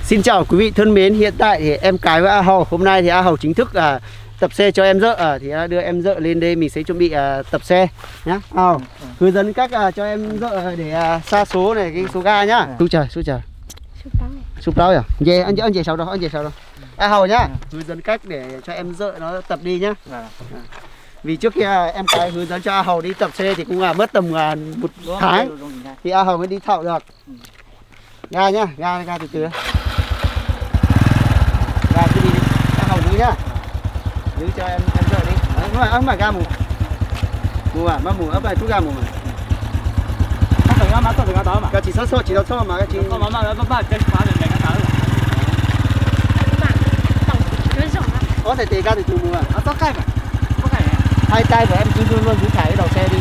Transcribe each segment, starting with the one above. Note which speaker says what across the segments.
Speaker 1: Xin chào quý vị thân mến, hiện tại thì em Cái với A Hầu. Hôm nay thì A Hầu chính thức tập xe cho em Dợ, thì đưa em Dợ lên đây mình sẽ chuẩn bị tập xe nhá. A Hầu hướng dẫn cách cho em Dợ để xa số này, cái số ga nhá. Su trời. Sụp tao à? Về anh về sau đó, A Hầu nhá. Hướng dẫn cách để cho em Dợ nó tập đi nhá. Vì trước khi em Cái hướng dẫn cho A Hầu đi tập xe thì cũng mất tầm 1 tháng thì A Hầu mới đi thạo được. Ga nhá, ga từ từ. Ga cứ đi, A Hầu giữ nhá. Giữ cho em Dợ đi. Đấy, ông mà ga mù. Mà mù ấp lại chút ga mù mà. Cái chỉ sót mà cái chỉ. Có thể tề ga từ từ mù à? Hai tay của em cứ luôn giữ thải cái đầu xe đi.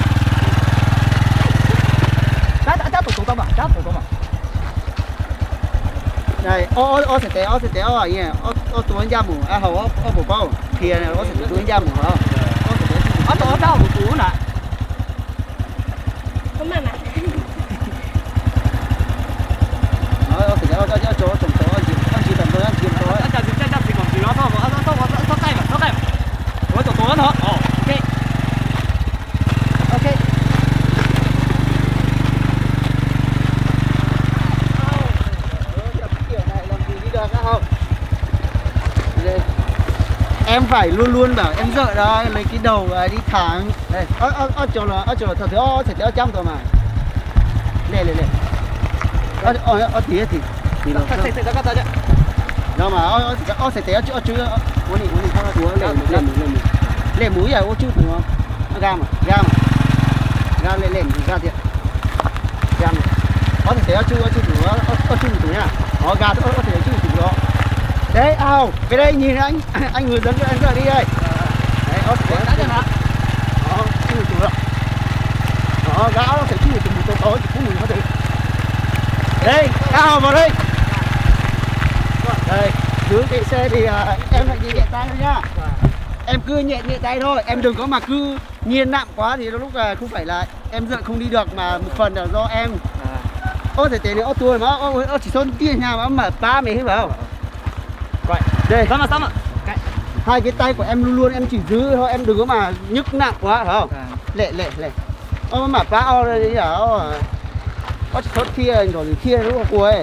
Speaker 1: Đây, ô sẽ té à nhỉ? Ô tuấn ra mù, A Hầu ô bổ bao. Kia này ô sẽ tuấn ra mù hả? Ô tuấn ra mù cú nè. Có mà nè. Ô sẽ ô chỗ anh chị tầm tôi. Chỉ còn gì đó thôi, nó cay mà. Ôi tổ tuấn hả? Ok. Em phải luôn bảo em Dợ đó lấy cái đầu đi thẳng. Đây, chỗ là thật thứ sẽ theo trong rồi mà. Lê. Tí. Nó mà sẽ theo chú muốn đi thao túa lê mũi à, ô chú đúng không? Ga mà. Ga lên ga thiệt. Ga này. Sẽ theo chú túa nhá. Ga sẽ theo chú túa đó. Đấy, ao, cái đây nhìn anh hướng dẫn cho em Dợ đi đây. Đấy, ó sẽ đá cho nó. Đó, chui từ đó. Đó, gã nó sẽ chui từ một tối cũng mình có thể. Đây, ao vào đây. Đây, giữ cái xe thì em lại nhẹ tay thôi nhá. Em cứ nhẹ tay thôi, em đừng có mà cứ nhiên nặng quá thì lúc là không phải là em Dợ không đi được mà một phần là do em. Ô thể tế nữa, tuổi mà, ô chỉ son tiền nhà mà ba mày hết phải không? Đây. Sama. Hai cái tay của em luôn em chỉ giữ thôi, em đừng có mà nhức nặng quá phải không? Lệ. Ô mà ba o đây hả? Có sốt kia rồi thì kia đúng không cô ấy?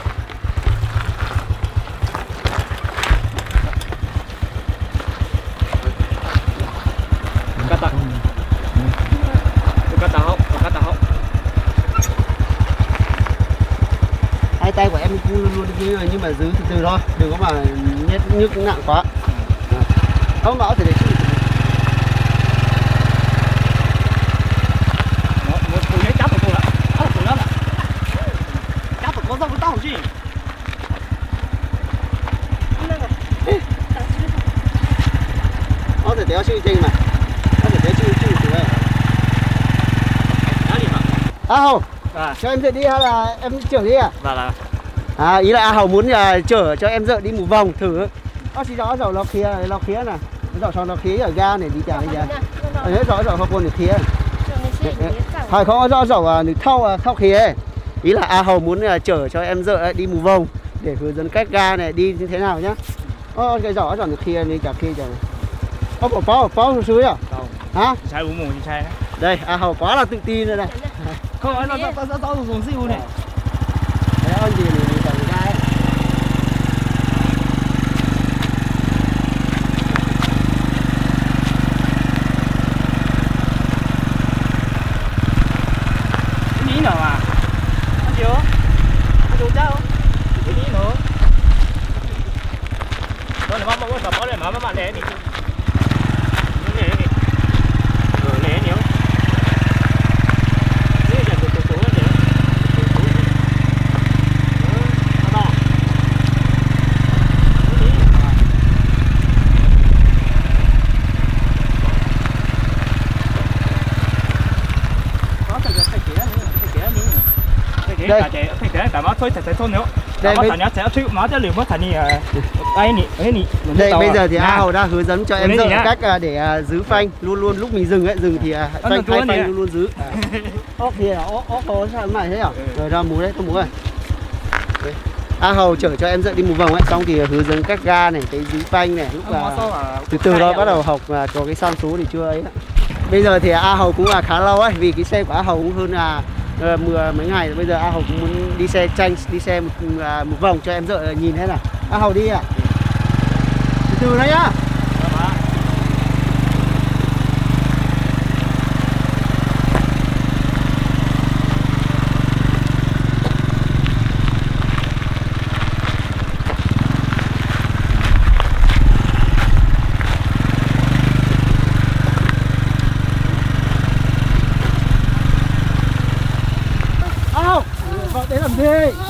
Speaker 1: Hai tay của em luôn nhưng mà giữ từ từ thôi, đừng có mà nhức nặng quá. Không bảo thì để chịu. Một cú nhảy chắp của cô đã. Chắp của con tao gì? Có thể đéo chịu mà. Có thể đéo chịu từ đây. A Hầu. Cho em Dợ đi hay là em chở đi à? Vâng. Ý là A Hầu muốn chở cho em Dợ đi một vòng thử. Chỉ rõ lọc khía này. Rõ lọc khía ở ga này đi chả đi ra. Rõ học quân được khía. Hay không rõ được thao khía. Ý là A Hầu muốn chở cho em Dợ đi một vòng để hướng dẫn cách ga này đi như thế nào nhá. Cái rõ được khía đi chả khía này. Bao suối à? Hả? Đây, A Hầu quá là tự tin rồi này. Không, nó dùng siêu này. Đấy, anh gì này chở ga ấy. Cái ní nào à? Anh chịu? Anh chịu cháu? Cái ní nữa. Rồi, mà có sập này mà bạn lẻ đi. Đây. Đây bây giờ thì A Hầu đang hướng dẫn cho em Dợ cách để giữ phanh luôn lúc mình dừng thì phanh luôn giữ. Ốc thì là ốc sao mày thế à? Rồi ra mú đấy, tôi mú rồi. A Hầu chở cho em Dợ đi một vòng ấy, xong thì hướng dẫn các ga này, cái dí phanh này, lúc là từ từ đó bắt đầu học và có cái san số thì chưa ấy. Bây giờ thì A Hầu cũng là khá lâu ấy, vì cái xe của A Hầu cũng hơn là mấy ngày. Bây giờ A Hầu cũng muốn đi xe tranh, đi xe một vòng cho em Dợ nhìn thế nào. A Hầu đi à? Từ từ đấy nhá. Đấy làm gì?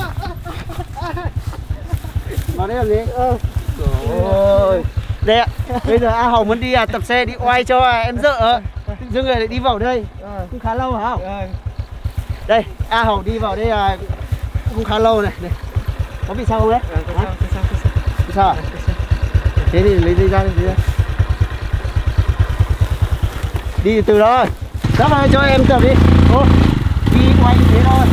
Speaker 1: Vào đây làm gì? Ôi. Đây ạ. Bây giờ A Hầu muốn đi tập xe đi oai cho em Dợ. Tự dưng người lại đi vào đây. Cũng khá lâu hả? Đây, A Hầu đi vào đây cũng khá lâu này. Đây. Có bị sao không đấy? Bị sao à? Thế thì lấy dây ra đi. Đi từ đó. Sắp vào cho em tập đi. Ô, đi oai như thế thôi.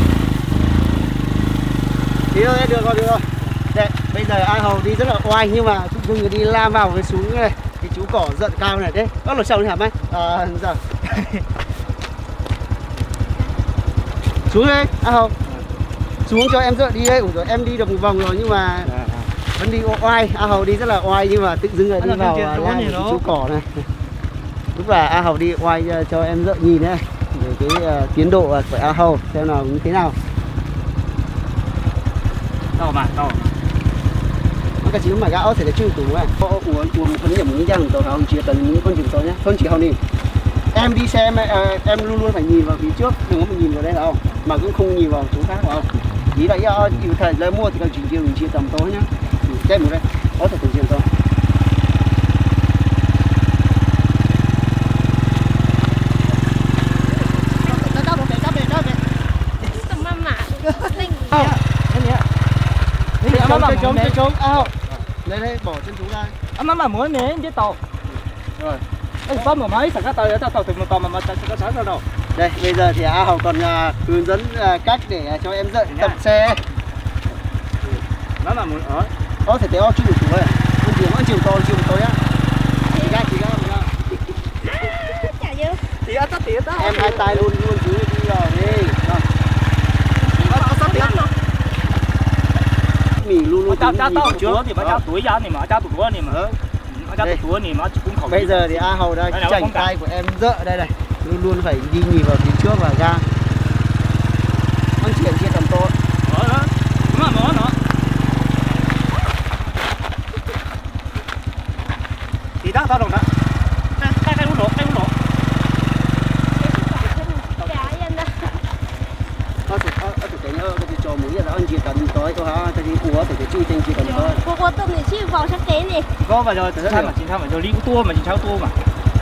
Speaker 1: Đi thôi, được rồi. Đây, bây giờ A Hầu đi rất là oai nhưng mà tự dưng đi lao vào cái xuống này, cái chú cỏ giận cao này đấy. Có lột chồng đi hả mấy? Giờ. Xuống đây, A Hầu. Xuống cho em Dợ đi đây. Ủa rồi, em đi được một vòng rồi nhưng mà vẫn đi oai. A Hầu đi rất là oai nhưng mà tự dưng đi vào lao cái chú cỏ này. Lúc là A Hầu đi oai cho em Dợ nhìn này. Về cái tiến độ của A Hầu xem nào như thế nào. Đâu mà. Cái gì mà gạo thì là chưa đủ ấy. Uống một phần điểm những răng tàu không chỉ cần những con chừng tàu nhé. Không chỉ không đi. Em đi xe em luôn luôn phải nhìn vào phía trước, đừng có mình nhìn vào đây không? Mà cũng không nhìn vào chỗ khác phải không? Ý là chịu thời lấy mua thì cần chỉnh chiều mình chia tầm tối nhá. Xem một đây. Có thể từng chiều không? Trốn đây bỏ chân chú ra.
Speaker 2: Mà muốn nè chứ tàu. Rồi. Có một mấy sẵn tàu để tàu từ một tàu mà có sáng đâu.
Speaker 1: Đây, bây giờ thì A Hầu còn hướng dẫn cách để cho em Dợ tập xe.
Speaker 2: Nó là muốn ở.
Speaker 1: Có thể téo chút đủ thôi. Con chiều to á. Chị ra.
Speaker 2: Chả như. Tía ta.
Speaker 1: Em hai tay luôn chú đi vào đi. Mình luôn
Speaker 2: cháu tuổi thì mà cháu tuổi ra thì mà cháu tuổi thì mà cháu tuổi thì mà cũng không.
Speaker 1: Bây giờ thì A Hầu đang chảnh tay của em Dợ đây này, luôn phải đi nhìn vào phía trước và ra. Con chuyện chia tầm to.
Speaker 2: Đó. Nó. Thì tao đồng đó. Cái uống độ.
Speaker 1: Cho mũi là anh chỉ cần tối thôi ha, thì của thì cái chui trên chỉ cần thôi.
Speaker 3: Cô tôm thì chỉ vào sắp đến này.
Speaker 2: Có vào rồi, thật ra mà chính rồi đi tua mà chính cháu tua mà.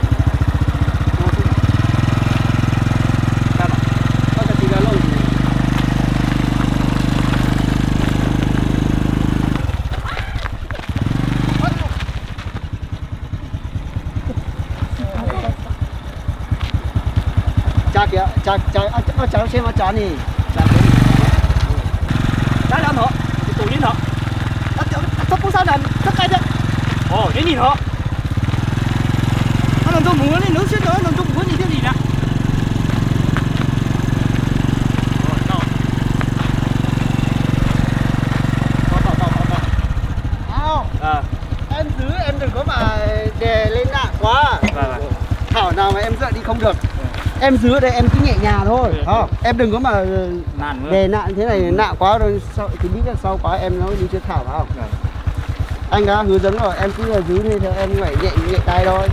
Speaker 1: Cha kìa, cháu xem cháu này.
Speaker 2: Đã làm hả? Tụi nhìn hả? Tao cũng sao làm tất cả đấy. Ồ, cái nhìn hả? Nó làm tôi muốn đi nước xíu nữa, làm tôi muốn gì thế gì nè.
Speaker 1: Em giữ em đừng có mà đè lên nặng quá. Thảo nào mà em Dợ đi không được. Em giữ đây em cứ nhẹ nhàng thôi. Em đừng có mà đè nặng thế này nặng quá rồi thì biết là sau quá em nó đi chưa Thảo phải không? Anh đã hướng dẫn rồi, em cứ là giữ như thế em phải nhẹ tay thôi.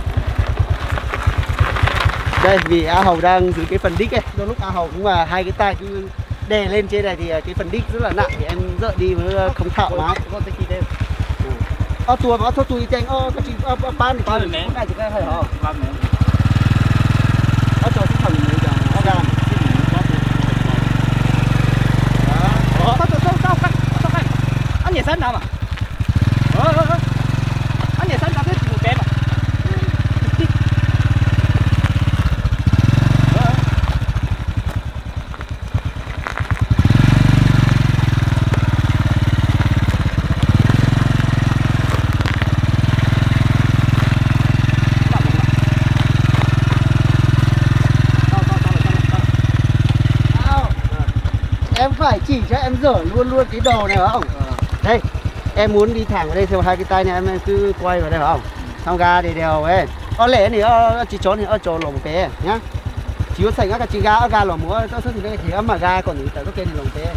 Speaker 1: Đây vì A Hầu đang giữ cái phần đích ấy, đôi lúc A Hầu cũng là hai cái tay cứ đè lên trên này thì cái phần đích rất là nặng thì em Dợ đi mới không thạo lắm. Tua mà thôi tùy tranh cái gì ban thì cái này chỉ cái hay hả? Cho cái phần này cho ra.
Speaker 2: Anh nhảy sân nào mà. Anh nhảy sân nào thế một kém à.
Speaker 1: dở luôn luôn cái đồ này phải không? Đây, em muốn đi thẳng vào đây theo hai cái tay này em cứ quay vào đây phải không? Xong ga thì đều ấy. Có lẽ thì chỉ trốn thì chỗ lồng bé nhá. Chỉ có sành các chị ga lồng múa tôi xuất thì ấm mà ga còn thì tại có tên lồng bé.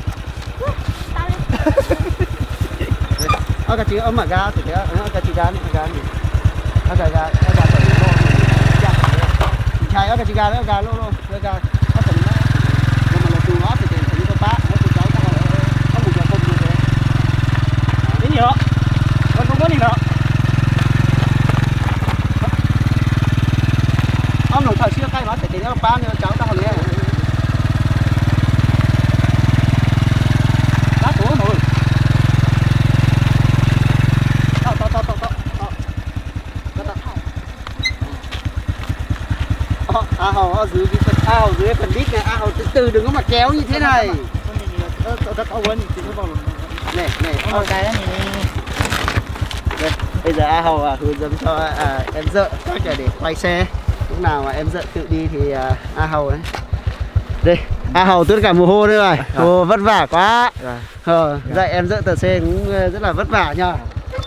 Speaker 1: Các chị ấm mà ga thì các chị ga này ga này. Ga tận lô. Chai các chị ga đó ga lô ga tận nó. Nhưng mà từ nó thì có bác nó từ cháu có một giờ không như thế.
Speaker 2: Cái gì đó? Còn không có gì nữa.
Speaker 1: Ông nổi thở xưa cay nó sẽ nó ba nữa cháu ta còn nghe. Đá tủ rồi. Ao dưới cái phần ao dưới phần đít này ao từ từ đừng có mà kéo như thế này. Này bây giờ A Hầu hướng dẫn cho em Dợ cách để quay xe. Lúc nào mà em Dợ tự đi thì A Hầu đấy. Đây A Hầu tất cả mồ hôi đây rồi. Vất vả quá. Dạy em Dợ tờ xe cũng rất là vất vả nha.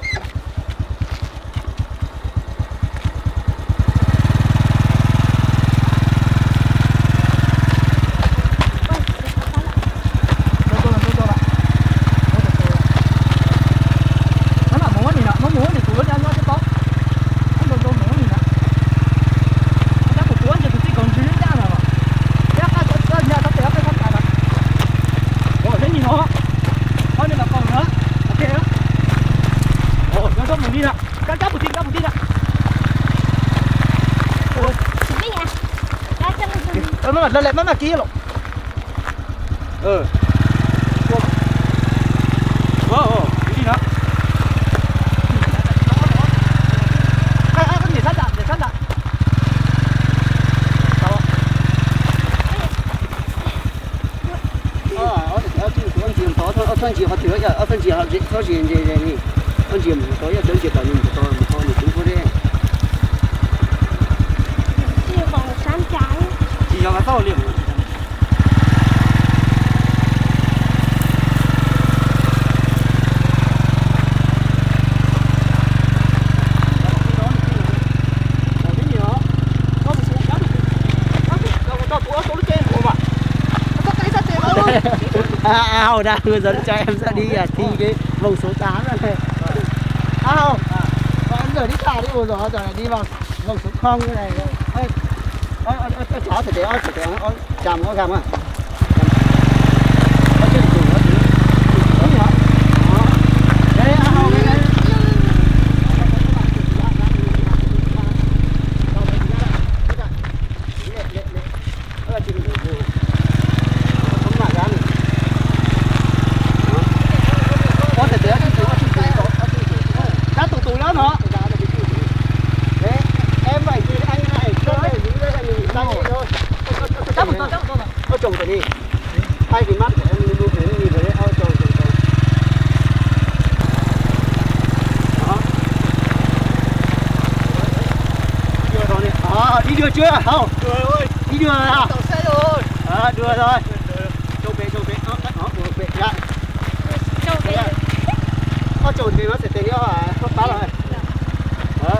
Speaker 1: Nó là kia lộn.
Speaker 2: Cái gì đó? Để sát lại.
Speaker 1: Thân chỉ họ thừa giờ, thân chỉ họ gì nhỉ? Thân chỉ mình tối giờ đơn chỉ tao nhìn tôi cũng có đấy.
Speaker 3: Chưa còn sáng trái.
Speaker 2: Chỉ cho nó to liền.
Speaker 1: Ao đang hướng dẫn cho em sẽ đi thi cái vòng số 8 này. Ao, em giờ đi xa đi rồi lại đi vào vòng số 0 cái này. Cháu phải để chạm nó gầm à. Đây Ao đây. Chồng phải đi. Hai cái mắt em nhìn vào đấy, chồng. Đó. Đưa rồi đi. Đi đưa chưa? Không. Đưa rồi. Đi đưa rồi à?
Speaker 2: Tàu xe rồi.
Speaker 1: Đưa rồi. Châu bê. Bê ra.
Speaker 3: Châu bê.
Speaker 1: Chồng thì nó sẽ thấy nó phá rồi. Đó.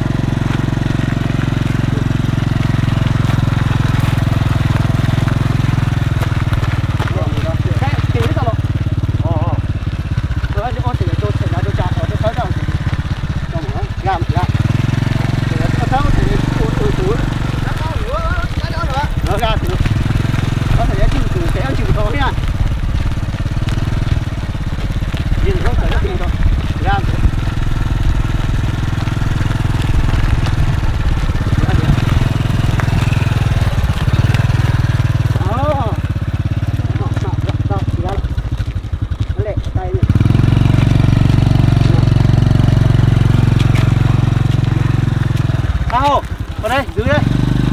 Speaker 1: Vào đây, giữ đây.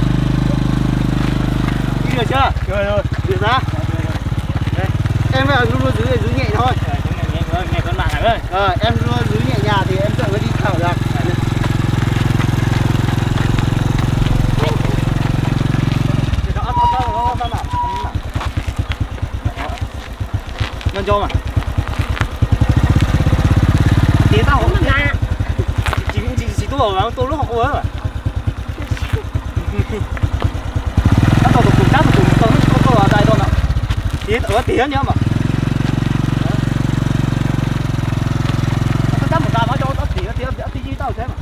Speaker 1: Đi được chưa?
Speaker 2: Rồi.
Speaker 1: Được ra. Đây. Em luôn giữ nhẹ thôi.
Speaker 2: Nhẹ con bạn này ơi.
Speaker 1: Em luôn giữ nhẹ nhàng thì em mới đi thẳng được. Nó
Speaker 2: cho mà. Tía tao không
Speaker 3: Mà
Speaker 2: chỉ tôi bảo tôi lúc học ơi mà. Nó tôi cùng chắc cùng tôi ở đây thôi mà. Tía ở tía nhá mà. Tôi chắc một ta nói cho nó tía tí tao thế mà.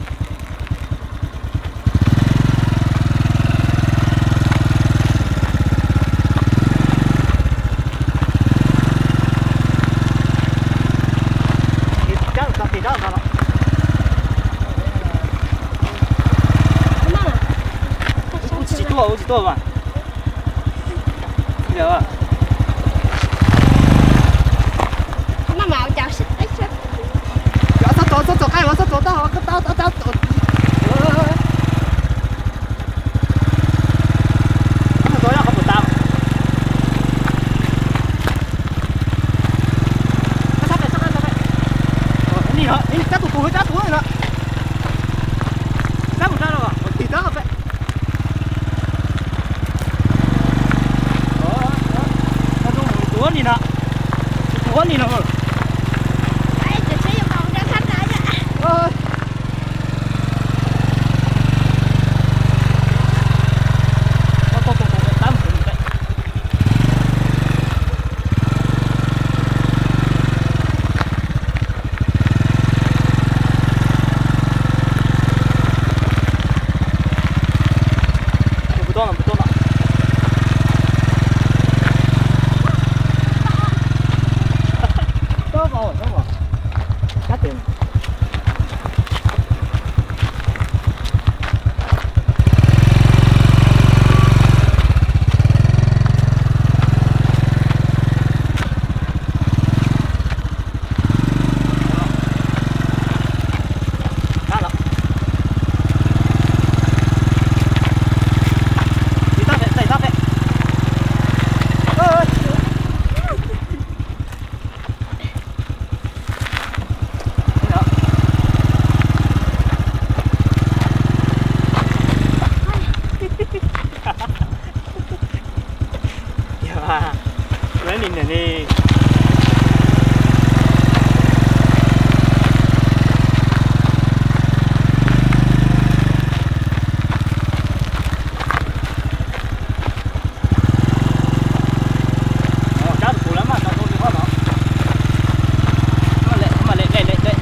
Speaker 2: Chỉ tôi mà. Được à?
Speaker 3: nó màu chào xích đấy chứ.
Speaker 2: Sắp tổ cái mà sắp tổ tao. Tối là không của tao. Sắp vậy. Đi hả? Đi cắt tủ rồi đó. Cắt một ra rồi. Thì đó vậy. Tuấn đi nào.
Speaker 3: Đấy, chị sẽ yêu cầu ra khách đã chứ.
Speaker 2: Lấy nhìn này đi. Cá được lắm mà, tao không được nó. Mà lệ.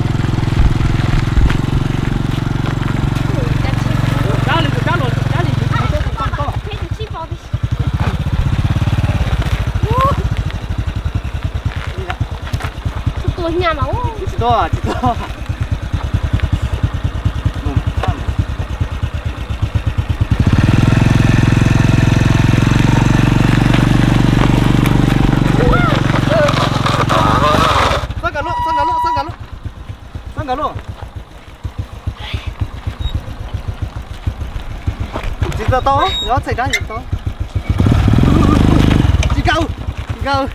Speaker 2: Cá luôn.
Speaker 3: Thế thì chip vào đi. Tôi nhà máu.
Speaker 2: Chị to. Sang cả luôn. Chị to, nó xảy ra gì to. Chị cao. To.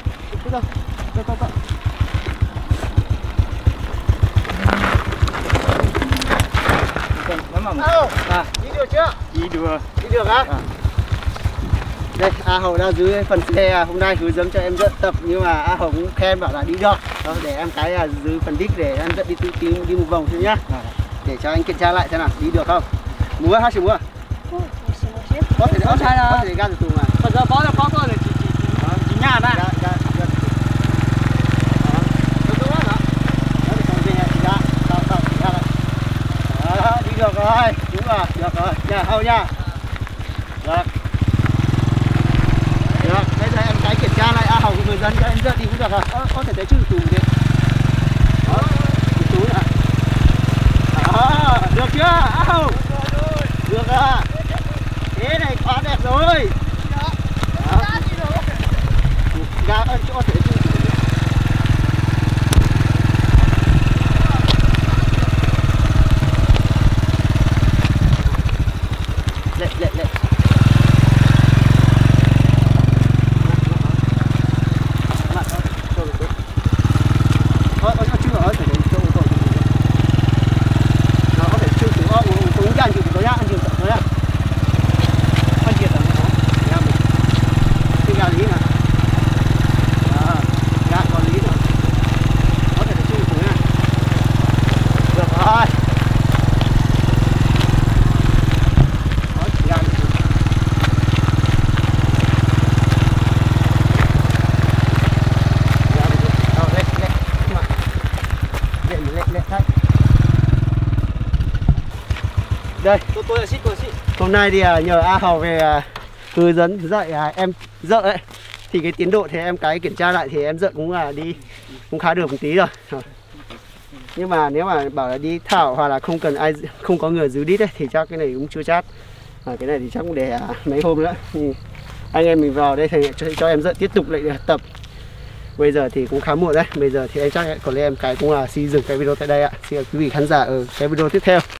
Speaker 1: Đi được chưa?
Speaker 2: Đi được
Speaker 1: á? Đây, A Hồng đang dưới phần xe hôm nay hướng dẫn cho em dẫn tập, nhưng mà A Hồng cũng khen bảo là đi được. Đó, để em cái dưới phần đích để em dẫn đi một vòng thôi nhá. Để cho anh kiểm tra lại xem nào, đi được không? Múa hay chỉ múa? Có thể ga từ tù mà.
Speaker 2: Bây giờ có thôi để chị nhà đây.
Speaker 1: Đi được rồi, đúng rồi, được rồi, nhà hầu nha. Được. Bây giờ em cái kiểm tra lại A Hồng người dân cho em dẫn đi cũng được rồi. Có thể thấy chữ tù thế. Đó, túi ạ. Đó, được chưa A Hồng? Được à. Thế này quá đẹp rồi. Ga ơn chỗ thể chữ tù. Lệ. lẹ thay. Đây,
Speaker 2: tôi là ship.
Speaker 1: hôm nay thì nhờ A Hào về hướng dẫn dạy em dợ ấy. Thì cái tiến độ thì em cái kiểm tra lại thì em dợ cũng là đi cũng khá được một tí rồi. Nhưng mà nếu mà bảo là đi thảo hoặc là không có người giữ đít ấy, thì chắc cái này cũng chưa chắc. Cái này thì chắc cũng để mấy hôm nữa. Anh em mình vào đây thì cho em dợ tiếp tục lại tập. Bây giờ thì cũng khá muộn đấy. Bây giờ thì em chắc có lẽ em cái cũng là xin dừng cái video tại đây ạ. Xin quý vị khán giả ở cái video tiếp theo.